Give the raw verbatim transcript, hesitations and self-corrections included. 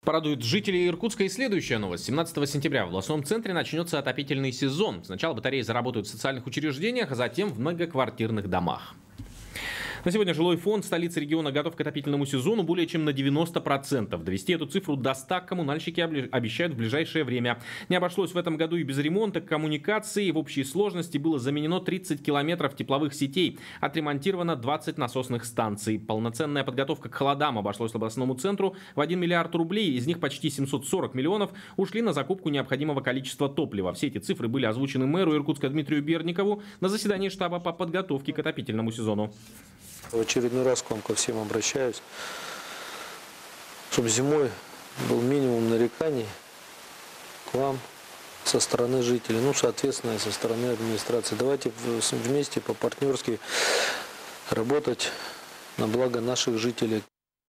Порадует жителей Иркутска и следующая новость. семнадцатого сентября в областном центре начнется отопительный сезон. Сначала батареи заработают в социальных учреждениях, а затем в многоквартирных домах. На сегодня жилой фонд столицы региона готов к отопительному сезону более чем на девяносто процентов. Довести эту цифру до ста коммунальщики обещают в ближайшее время. Не обошлось в этом году и без ремонта коммуникаций. В общей сложности было заменено тридцать километров тепловых сетей. Отремонтировано двадцать насосных станций. Полноценная подготовка к холодам обошлась областному центру в один миллиард рублей. Из них почти семьсот сорок миллионов ушли на закупку необходимого количества топлива. Все эти цифры были озвучены мэру Иркутска Дмитрию Берникову на заседании штаба по подготовке к отопительному сезону. В очередной раз к вам ко всем обращаюсь, чтобы зимой был минимум нареканий к вам со стороны жителей, ну, соответственно, и со стороны администрации. Давайте вместе по-партнерски работать на благо наших жителей.